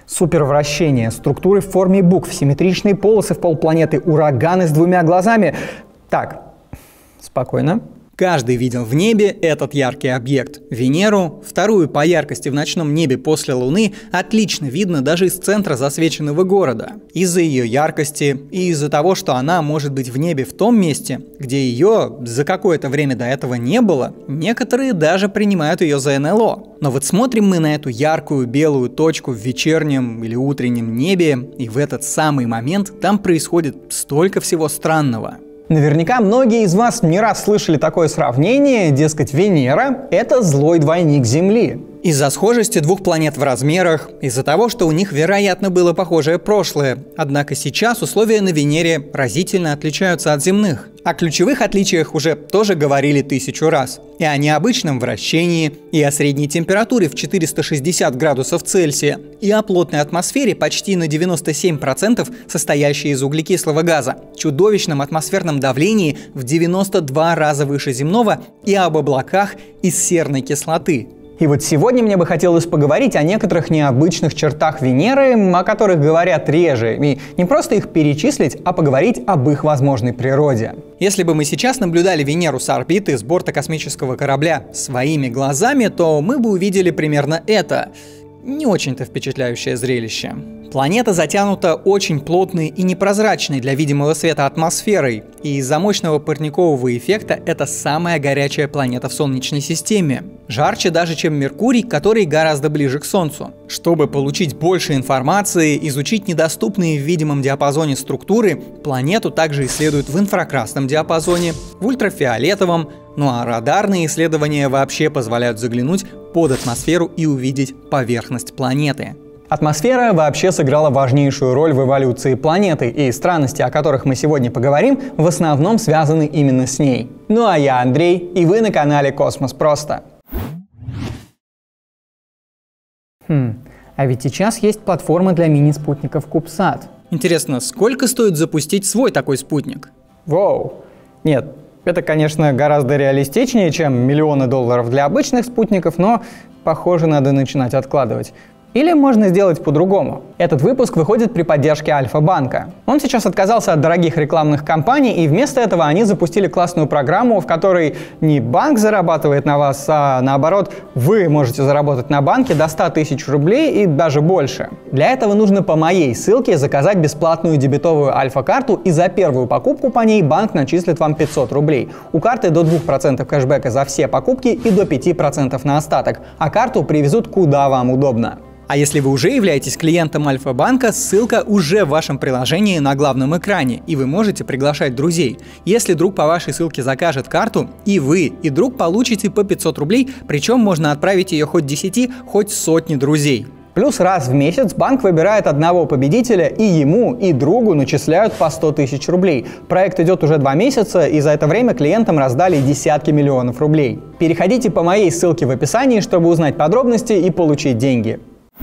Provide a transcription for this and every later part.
Супервращение, структуры в форме букв, симметричные полосы в полпланеты, ураганы с двумя глазами. Так, спокойно. Каждый видел в небе этот яркий объект. Венеру, вторую по яркости в ночном небе после Луны, отлично видно даже из центра засвеченного города. Из-за ее яркости и из-за того, что она может быть в небе в том месте, где ее за какое-то время до этого не было, некоторые даже принимают ее за НЛО. Но вот смотрим мы на эту яркую белую точку в вечернем или утреннем небе, и в этот самый момент там происходит столько всего странного. Наверняка многие из вас не раз слышали такое сравнение, дескать, Венера – это злой двойник Земли. Из-за схожести двух планет в размерах, из-за того, что у них, вероятно, было похожее прошлое. Однако сейчас условия на Венере разительно отличаются от земных. О ключевых отличиях уже тоже говорили 1000 раз. И о необычном вращении, и о средней температуре в 460 градусов Цельсия, и о плотной атмосфере почти на 97%, состоящей из углекислого газа, чудовищном атмосферном давлении в 92 раза выше земного и об облаках из серной кислоты. И вот сегодня мне бы хотелось поговорить о некоторых необычных чертах Венеры, о которых говорят реже, и не просто их перечислить, а поговорить об их возможной природе. Если бы мы сейчас наблюдали Венеру с орбиты с борта космического корабля своими глазами, то мы бы увидели примерно это. Не очень-то впечатляющее зрелище. Планета затянута очень плотной и непрозрачной для видимого света атмосферой, и из-за мощного парникового эффекта это самая горячая планета в Солнечной системе. Жарче даже, чем Меркурий, который гораздо ближе к Солнцу. Чтобы получить больше информации, изучить недоступные в видимом диапазоне структуры, планету также исследуют в инфракрасном диапазоне, в ультрафиолетовом, ну а радарные исследования вообще позволяют заглянуть под атмосферу и увидеть поверхность планеты. Атмосфера вообще сыграла важнейшую роль в эволюции планеты, и странности, о которых мы сегодня поговорим, в основном связаны именно с ней. Ну а я Андрей, и вы на канале Космос Просто. А ведь сейчас есть платформа для мини-спутников CubeSat. Интересно, сколько стоит запустить свой такой спутник? Воу. Нет, это, конечно, гораздо реалистичнее, чем миллионы долларов для обычных спутников, но, похоже, надо начинать откладывать. Или можно сделать по-другому. Этот выпуск выходит при поддержке Альфа-банка. Он сейчас отказался от дорогих рекламных кампаний, и вместо этого они запустили классную программу, в которой не банк зарабатывает на вас, а наоборот, вы можете заработать на банке до 100 тысяч рублей и даже больше. Для этого нужно по моей ссылке заказать бесплатную дебетовую Альфа-карту, и за первую покупку по ней банк начислит вам 500 рублей. У карты до 2% кэшбэка за все покупки и до 5% на остаток, а карту привезут куда вам удобно. А если вы уже являетесь клиентом Альфа-банка, ссылка уже в вашем приложении на главном экране, и вы можете приглашать друзей. Если друг по вашей ссылке закажет карту, и вы, и друг получите по 500 рублей, причем можно отправить ее хоть 10, хоть сотни друзей. Плюс раз в месяц банк выбирает одного победителя, и ему, и другу начисляют по 100 тысяч рублей. Проект идет уже 2 месяца, и за это время клиентам раздали десятки миллионов рублей. Переходите по моей ссылке в описании, чтобы узнать подробности и получить деньги.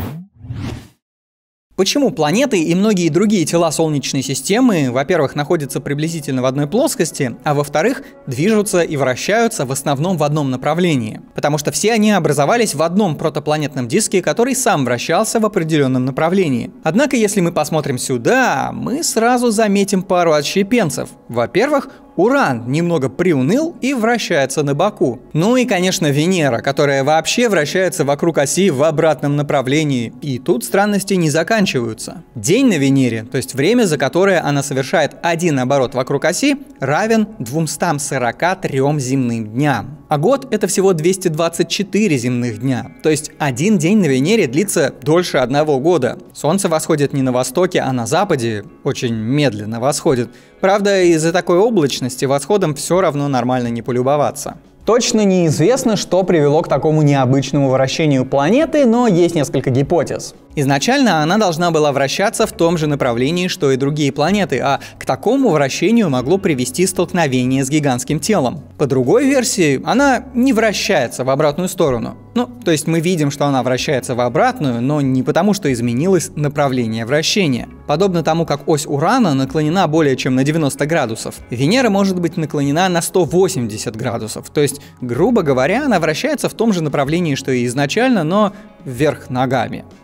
Почему планеты и многие другие тела Солнечной системы, во-первых, находятся приблизительно в одной плоскости, а во-вторых, движутся и вращаются в основном в одном направлении? Потому что все они образовались в одном протопланетном диске, который сам вращался в определенном направлении. Однако, если мы посмотрим сюда, мы сразу заметим пару отщепенцев. Во-первых, Уран немного приуныл и вращается на боку. Ну и, конечно, Венера, которая вообще вращается вокруг оси в обратном направлении. И тут странности не заканчиваются. День на Венере, то есть время, за которое она совершает один оборот вокруг оси, равен 243 земным дням. А год — это всего 224 земных дня. То есть один день на Венере длится дольше одного года. Солнце восходит не на востоке, а на западе. Очень медленно восходит. Правда, из-за такой облачности восходом все равно нормально не полюбоваться. Точно неизвестно, что привело к такому необычному вращению планеты, но есть несколько гипотез. Изначально она должна была вращаться в том же направлении, что и другие планеты, а к такому вращению могло привести столкновение с гигантским телом. По другой версии, она не вращается в обратную сторону. Ну, то есть мы видим, что она вращается в обратную, но не потому, что изменилось направление вращения. Подобно тому, как ось Урана наклонена более чем на 90 градусов, Венера может быть наклонена на 180 градусов. То есть, грубо говоря, она вращается в том же направлении, что и изначально, но вверх ногами.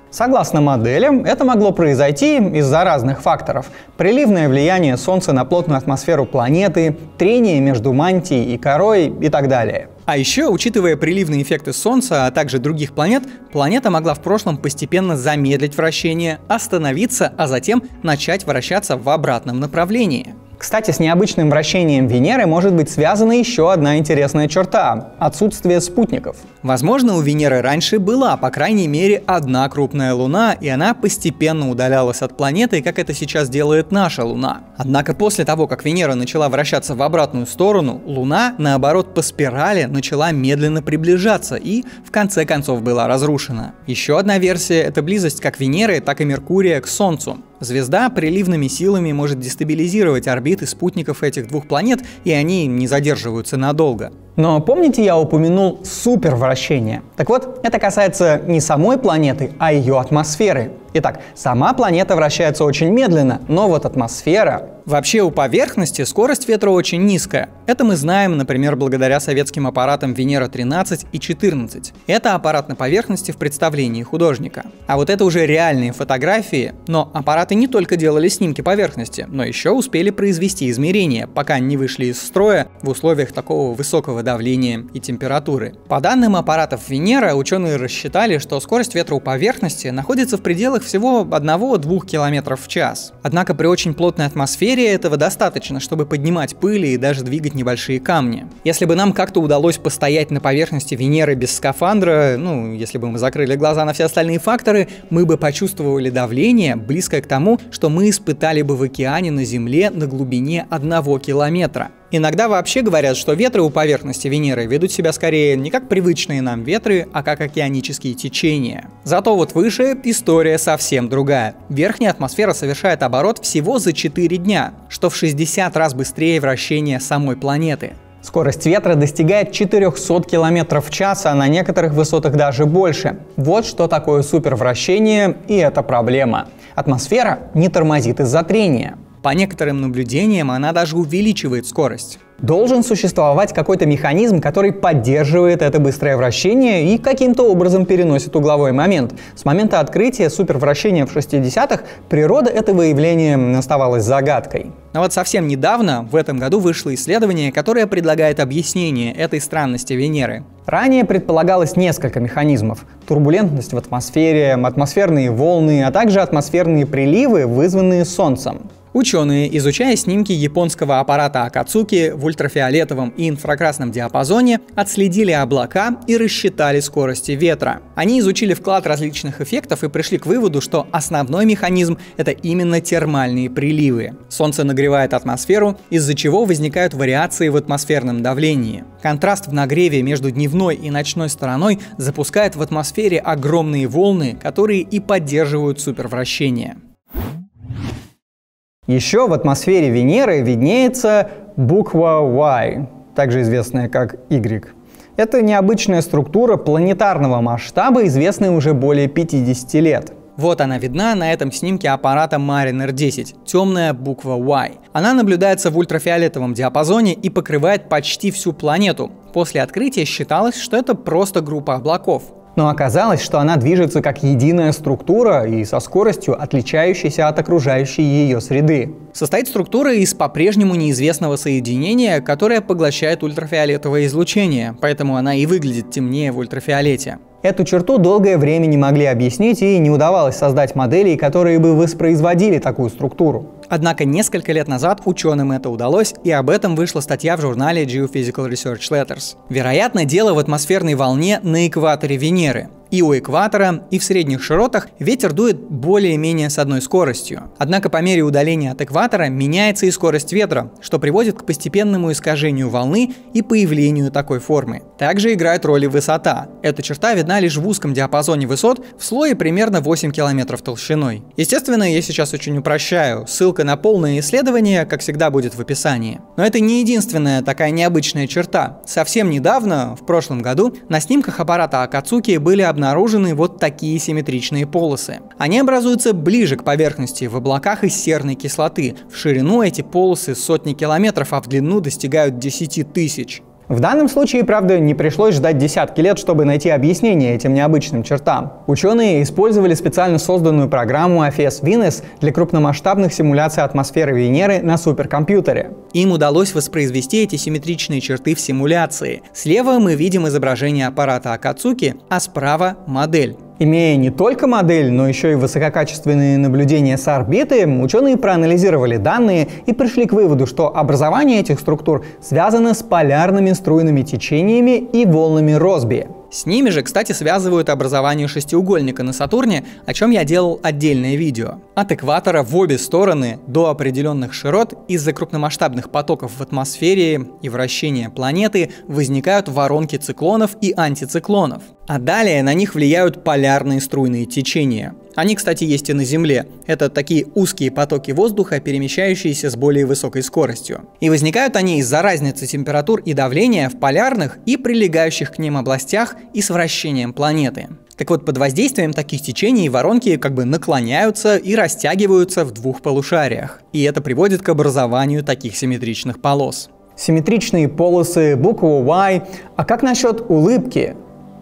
Согласно моделям, это могло произойти из-за разных факторов. Приливное влияние Солнца на плотную атмосферу планеты, трение между мантией и корой и так далее. А еще, учитывая приливные эффекты Солнца, а также других планет, планета могла в прошлом постепенно замедлить вращение, остановиться, а затем начать вращаться в обратном направлении. Кстати, с необычным вращением Венеры может быть связана еще одна интересная черта – отсутствие спутников. Возможно, у Венеры раньше была, по крайней мере, одна крупная Луна, и она постепенно удалялась от планеты, как это сейчас делает наша Луна. Однако после того, как Венера начала вращаться в обратную сторону, Луна, наоборот, по спирали начала медленно приближаться и, в конце концов, была разрушена. Еще одна версия – это близость как Венеры, так и Меркурия к Солнцу. Звезда приливными силами может дестабилизировать орбиты спутников этих двух планет, и они не задерживаются надолго. Но помните, я упомянул супервращение? Так вот, это касается не самой планеты, а ее атмосферы. Итак, сама планета вращается очень медленно, но вот атмосфера... Вообще у поверхности скорость ветра очень низкая. Это мы знаем, например, благодаря советским аппаратам Венера-13 и 14. Это аппарат на поверхности в представлении художника. А вот это уже реальные фотографии, но аппараты не только делали снимки поверхности, но еще успели произвести измерения, пока не вышли из строя в условиях такого высокого давления и температуры. По данным аппаратов Венера, ученые рассчитали, что скорость ветра у поверхности находится в пределах всего 1-2 км в час. Однако при очень плотной атмосфере этого достаточно, чтобы поднимать пыль и даже двигать небольшие камни. Если бы нам как-то удалось постоять на поверхности Венеры без скафандра, если бы мы закрыли глаза на все остальные факторы, мы бы почувствовали давление, близкое к тому, что мы испытали бы в океане на Земле на глубине 1 километра. Иногда вообще говорят, что ветры у поверхности Венеры ведут себя скорее не как привычные нам ветры, а как океанические течения. Зато вот выше история совсем другая. Верхняя атмосфера совершает оборот всего за 4 дня, что в 60 раз быстрее вращения самой планеты. Скорость ветра достигает 400 км в час, а на некоторых высотах даже больше. Вот что такое супервращение, и это проблема. Атмосфера не тормозит из-за трения. По некоторым наблюдениям она даже увеличивает скорость. Должен существовать какой-то механизм, который поддерживает это быстрое вращение и каким-то образом переносит угловой момент. С момента открытия супервращения в 60-х природа этого явления оставалась загадкой. Но вот совсем недавно, в этом году, вышло исследование, которое предлагает объяснение этой странности Венеры. Ранее предполагалось несколько механизмов. Турбулентность в атмосфере, атмосферные волны, а также атмосферные приливы, вызванные Солнцем. Ученые, изучая снимки японского аппарата Акацуки в ультрафиолетовом и инфракрасном диапазоне, отследили облака и рассчитали скорости ветра. Они изучили вклад различных эффектов и пришли к выводу, что основной механизм — это именно термальные приливы. Солнце нагревает атмосферу, из-за чего возникают вариации в атмосферном давлении. Контраст в нагреве между дневной и ночной стороной запускает в атмосфере огромные волны, которые и поддерживают супервращение. Еще в атмосфере Венеры виднеется буква Y, также известная как Y. Это необычная структура планетарного масштаба, известная уже более 50 лет. Вот она видна на этом снимке аппарата Mariner 10, темная буква Y. Она наблюдается в ультрафиолетовом диапазоне и покрывает почти всю планету. После открытия считалось, что это просто группа облаков. Но оказалось, что она движется как единая структура и со скоростью, отличающейся от окружающей ее среды. Состоит структура из по-прежнему неизвестного соединения, которое поглощает ультрафиолетовое излучение, поэтому она и выглядит темнее в ультрафиолете. Эту черту долгое время не могли объяснить, и не удавалось создать моделей, которые бы воспроизводили такую структуру. Однако несколько лет назад ученым это удалось, и об этом вышла статья в журнале Geophysical Research Letters. Вероятно, дело в атмосферной волне на экваторе Венеры. И у экватора, и в средних широтах ветер дует более-менее с одной скоростью. Однако по мере удаления от экватора меняется и скорость ветра, что приводит к постепенному искажению волны и появлению такой формы. Также играет роль и высота. Эта черта видна лишь в узком диапазоне высот в слое примерно 8 километров толщиной. Естественно, я сейчас очень упрощаю. Ссылка на полное исследование, как всегда, будет в описании. Но это не единственная такая необычная черта. Совсем недавно, в прошлом году, на снимках аппарата Акацуки были обнаружены вот такие симметричные полосы. Они образуются ближе к поверхности в облаках из серной кислоты. В ширину эти полосы сотни километров, а в длину достигают 10 тысяч. В данном случае, правда, не пришлось ждать десятки лет, чтобы найти объяснение этим необычным чертам. Ученые использовали специально созданную программу AFS-Venus для крупномасштабных симуляций атмосферы Венеры на суперкомпьютере. Им удалось воспроизвести эти симметричные черты в симуляции. Слева мы видим изображение аппарата Акацуки, а справа — модель. Имея не только модель, но еще и высококачественные наблюдения с орбиты, ученые проанализировали данные и пришли к выводу, что образование этих структур связано с полярными струйными течениями и волнами Россби. С ними же, кстати, связывают образование шестиугольника на Сатурне, о чем я делал отдельное видео. От экватора в обе стороны до определенных широт из-за крупномасштабных потоков в атмосфере и вращения планеты возникают воронки циклонов и антициклонов. А далее на них влияют полярные струйные течения. Они, кстати, есть и на Земле. Это такие узкие потоки воздуха, перемещающиеся с более высокой скоростью. И возникают они из-за разницы температур и давления в полярных и прилегающих к ним областях и с вращением планеты. Так вот, под воздействием таких течений воронки как бы наклоняются и растягиваются в двух полушариях. И это приводит к образованию таких симметричных полос. Симметричные полосы, буква Y. А как насчет улыбки?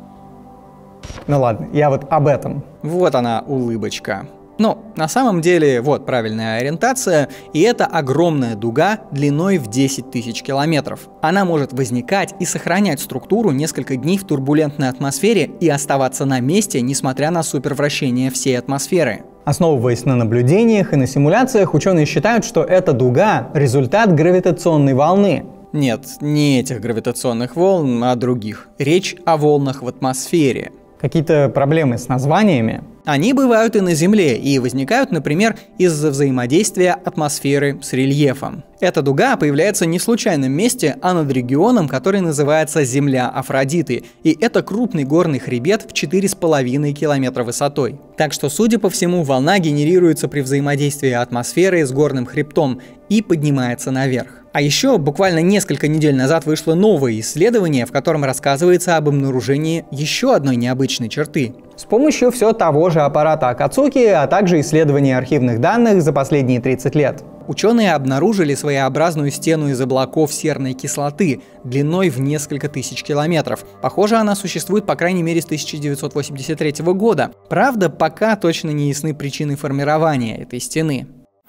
Ну ладно, я вот об этом. Вот она, улыбочка. Но на самом деле, вот правильная ориентация, и это огромная дуга длиной в 10 тысяч километров. Она может возникать и сохранять структуру несколько дней в турбулентной атмосфере и оставаться на месте, несмотря на супервращение всей атмосферы. Основываясь на наблюдениях и на симуляциях, ученые считают, что эта дуга – результат гравитационной волны. Нет, не этих гравитационных волн, а других. Речь о волнах в атмосфере. Какие-то проблемы с названиями? Они бывают и на Земле, и возникают, например, из-за взаимодействия атмосферы с рельефом. Эта дуга появляется не в случайном месте, а над регионом, который называется Земля Афродиты, и это крупный горный хребет в 4,5 километра высотой. Так что, судя по всему, волна генерируется при взаимодействии атмосферы с горным хребтом и поднимается наверх. А еще буквально несколько недель назад вышло новое исследование, в котором рассказывается об обнаружении еще одной необычной черты. С помощью все того же аппарата Акацуки, а также исследований архивных данных за последние 30 лет. Ученые обнаружили своеобразную стену из облаков серной кислоты длиной в несколько тысяч километров. Похоже, она существует по крайней мере с 1983 года. Правда, пока точно не ясны причины формирования этой стены.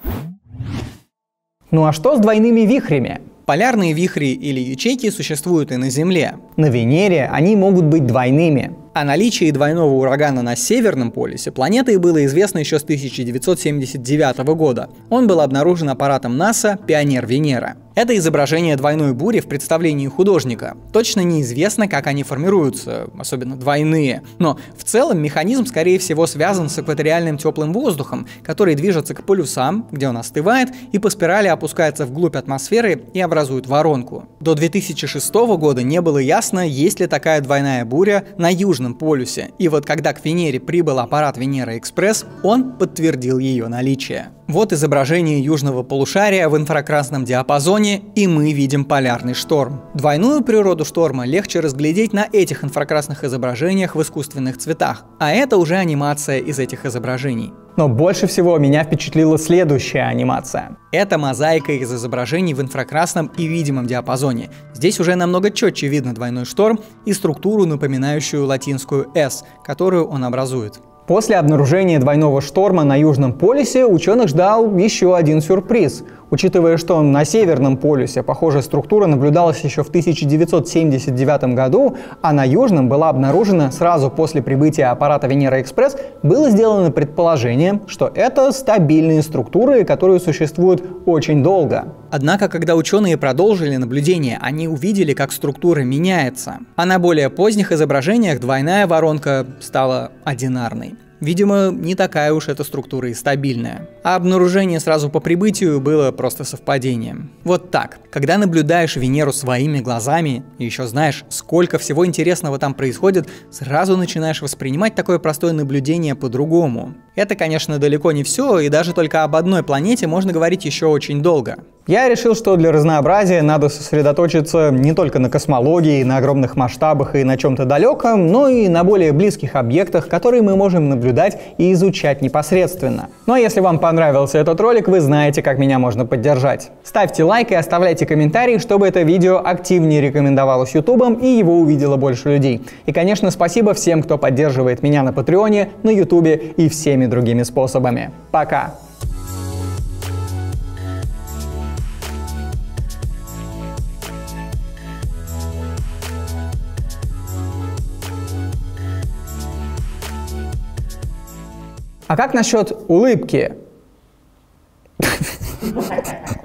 Ну а что с двойными вихрями? Полярные вихри или ячейки существуют и на Земле. На Венере они могут быть двойными. О наличии двойного урагана на Северном полюсе планеты было известно еще с 1979 года. Он был обнаружен аппаратом НАСА «Пионер Венера». Это изображение двойной бури в представлении художника. Точно неизвестно, как они формируются, особенно двойные. Но в целом механизм, скорее всего, связан с экваториальным теплым воздухом, который движется к полюсам, где он остывает, и по спирали опускается вглубь атмосферы и образует воронку. До 2006 года не было ясно, есть ли такая двойная буря на Южном полюсе. И вот когда к Венере прибыл аппарат Венера-Экспресс, он подтвердил ее наличие. Вот изображение южного полушария в инфракрасном диапазоне, и мы видим полярный шторм. Двойную природу шторма легче разглядеть на этих инфракрасных изображениях в искусственных цветах, а это уже анимация из этих изображений. Но больше всего меня впечатлила следующая анимация. Это мозаика из изображений в инфракрасном и видимом диапазоне. Здесь уже намного четче видно двойной шторм и структуру, напоминающую латинскую «S», которую он образует. После обнаружения двойного шторма на Южном полюсе ученых ждал еще один сюрприз. Учитывая, что на Северном полюсе похожая структура наблюдалась еще в 1979 году, а на Южном была обнаружена сразу после прибытия аппарата Венера-Экспресс, было сделано предположение, что это стабильные структуры, которые существуют очень долго. Однако, когда ученые продолжили наблюдение, они увидели, как структура меняется. А на более поздних изображениях двойная воронка стала одинарной. Видимо, не такая уж эта структура и стабильная. А обнаружение сразу по прибытию было просто совпадением. Вот так. Когда наблюдаешь Венеру своими глазами, и еще знаешь, сколько всего интересного там происходит, сразу начинаешь воспринимать такое простое наблюдение по-другому. Это, конечно, далеко не все, и даже только об одной планете можно говорить еще очень долго. Я решил, что для разнообразия надо сосредоточиться не только на космологии, на огромных масштабах и на чем-то далеком, но и на более близких объектах, которые мы можем наблюдать и изучать непосредственно. Ну а если вам понравился этот ролик, вы знаете, как меня можно поддержать. Ставьте лайк и оставляйте комментарии, чтобы это видео активнее рекомендовалось Ютубом и его увидело больше людей. И, конечно, спасибо всем, кто поддерживает меня на Патреоне, на Ютубе и всеми другими способами. Пока! А как насчет улыбки?